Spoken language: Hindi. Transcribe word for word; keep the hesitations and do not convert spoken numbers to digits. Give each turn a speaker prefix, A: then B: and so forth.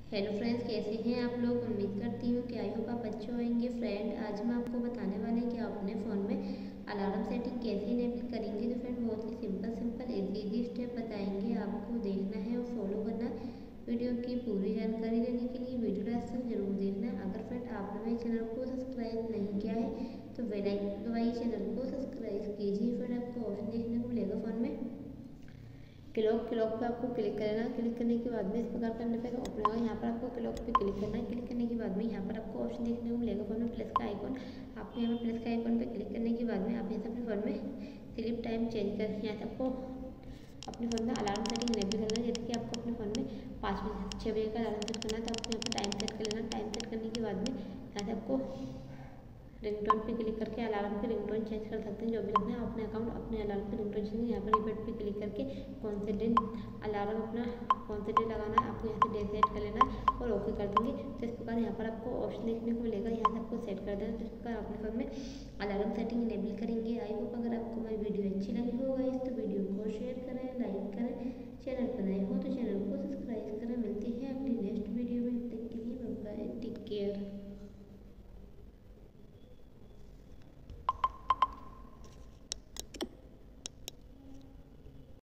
A: हेलो फ्रेंड्स, कैसे हैं आप लोग। उम्मीद करती हूँ कि आई होप आप अच्छे होंगे। फ्रेंड, आज हम आपको बताने वाले हैं कि आप अपने फ़ोन में अलार्म सेटिंग कैसे इनेबल करेंगे। तो फ्रेंड, बहुत ही simple simple easy easy step बताएंगे, आपको देखना है और फॉलो करना। वीडियो की पूरी जानकारी लेने के लिए वीडियो लास्ट तक जरूर देखना। अगर फ्रेंड आपने मेरे चैनल को सब्सक्राइब नहीं किया है तो बेल आइकन दबाइए, चैनल को सब्सक्राइब कीजिए। फ्रेंड, आपको ऑप्शन देखने को मिलेगा फ़ोन में क्लॉक क्लॉक पे आपको क्लिक करना है। क्लिक करने के बाद में इस प्रकार का इंटरफेस ओपन होगा। यहाँ पर आपको क्लॉक पे क्लिक करना है। क्लिक करने के बाद में यहाँ पर आपको ऑप्शन देखने को मिलेगा फोन में प्लस का आइकॉन। आपको यहाँ पर प्लस का आइकॉन पे क्लिक करने के बाद में आप यहाँ से अपने फोन में स्लीप टाइम चेंज कर यहाँ से आपको अपने फोन में अलार्म सेटिंग इनेबल करना है। जैसे कि आपको अपने फोन में पाँच बजे छः बजे का अलार्म सेट करना है तो आपको यहाँ पर टाइम सेट कर लेना। टाइम सेट करने के बाद में यहाँ से आपको रिंगटोन पे क्लिक करके अलार्म पे रिंगटोन चेंज कर सकते हैं। जो भी रखना है अपने अकाउंट अपने अलार्म पे रिंगटोन चेंज। यहाँ पर रिपीट पे क्लिक करके कौन से दिन अलार्म अपना कौन से डे लगाना है आपको यहाँ से डे सेट कर लेना है और ओके कर देंगे। तो इस प्रकार यहाँ पर आपको ऑप्शन देखने को मिलेगा, यहाँ से आपको सेट कर देना। तो इस प्रकार अपने फोन में अलार्म सेटिंग इनेबल करेंगे। आई होप अगर आपको मेरी वीडियो अच्छी लगी होगा इस तो वीडियो को शेयर करें, लाइक करें। चैनल पर नए हो तो चैनल को सब्सक्राइब करें।